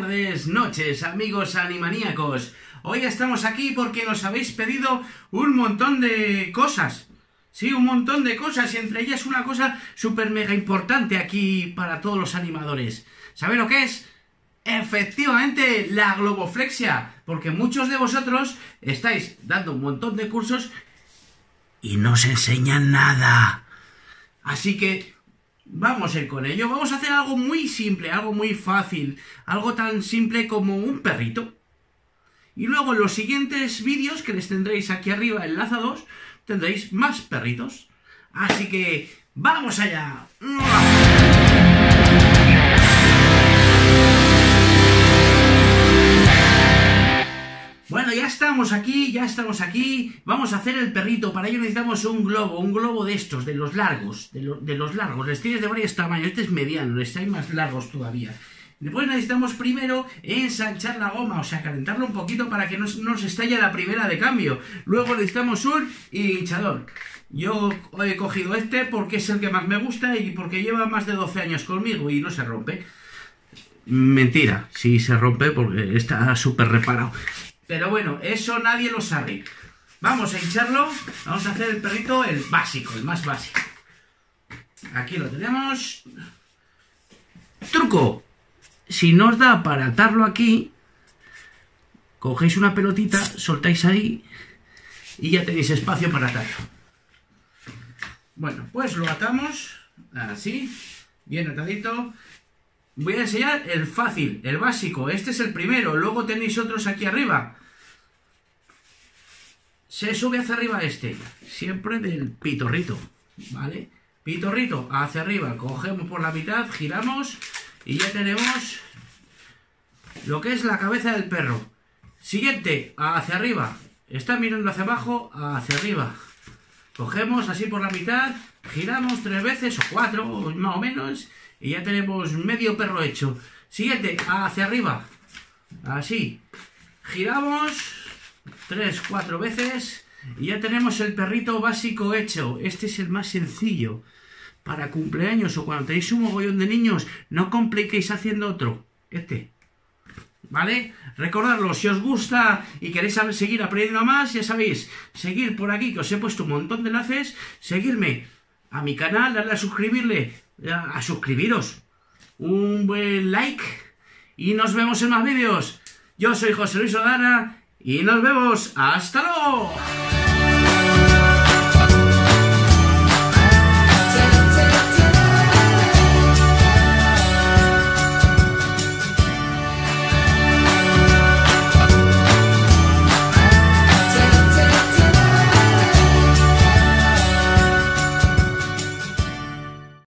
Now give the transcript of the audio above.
tardes, noches, amigos animaníacos. Hoy estamos aquí porque nos habéis pedido un montón de cosas. Sí, un montón de cosas, y entre ellas una cosa súper mega importante aquí para todos los animadores. ¿Sabéis lo que es? Efectivamente, la globoflexia. Porque muchos de vosotros estáis dando un montón de cursos y no os enseñan nada. Así que vamos a ir con ello. Vamos a hacer algo muy simple, algo muy fácil. Algo tan simple como un perrito. Y luego en los siguientes vídeos que les tendréis aquí arriba enlazados, tendréis más perritos. Así que ¡vamos allá! Bueno, ya estamos aquí, vamos a hacer el perrito. Para ello necesitamos un globo de estos, de los largos, de los largos. Les tienes de varios tamaños, este es mediano, este hay más largos todavía. Después necesitamos primero ensanchar la goma, o sea, calentarlo un poquito para que no nos estalle la primera de cambio. Luego necesitamos un hinchador. Yo he cogido este porque es el que más me gusta y porque lleva más de 12 años conmigo y no se rompe. Mentira, sí se rompe porque está súper reparado. Pero bueno, eso nadie lo sabe. Vamos a hincharlo, vamos a hacer el perrito, el básico, el más básico. Aquí lo tenemos. ¡Truco! Si no os da para atarlo aquí, cogéis una pelotita, soltáis ahí y ya tenéis espacio para atarlo. Bueno, pues lo atamos así, bien atadito. Voy a enseñar el fácil, el básico. Este es el primero, luego tenéis otros aquí arriba. Se sube hacia arriba este, siempre del pitorrito, ¿vale? Pitorrito hacia arriba, cogemos por la mitad, giramos y ya tenemos lo que es la cabeza del perro. Siguiente, hacia arriba, está mirando hacia abajo, hacia arriba. Cogemos así por la mitad, giramos 3 veces o 4 más o menos y ya tenemos medio perro hecho. Siguiente, hacia arriba, así, giramos 3-4 veces y ya tenemos el perrito básico hecho. Este es el más sencillo. Para cumpleaños o cuando tenéis un mogollón de niños, no compliquéis haciendo otro. Este. ¿Vale? Recordadlo, si os gusta y queréis seguir aprendiendo más, ya sabéis, seguir por aquí, que os he puesto un montón de enlaces, seguirme a mi canal, darle a suscribiros, un buen like y nos vemos en más vídeos. Yo soy José Luis Odara y nos vemos. ¡Hasta luego!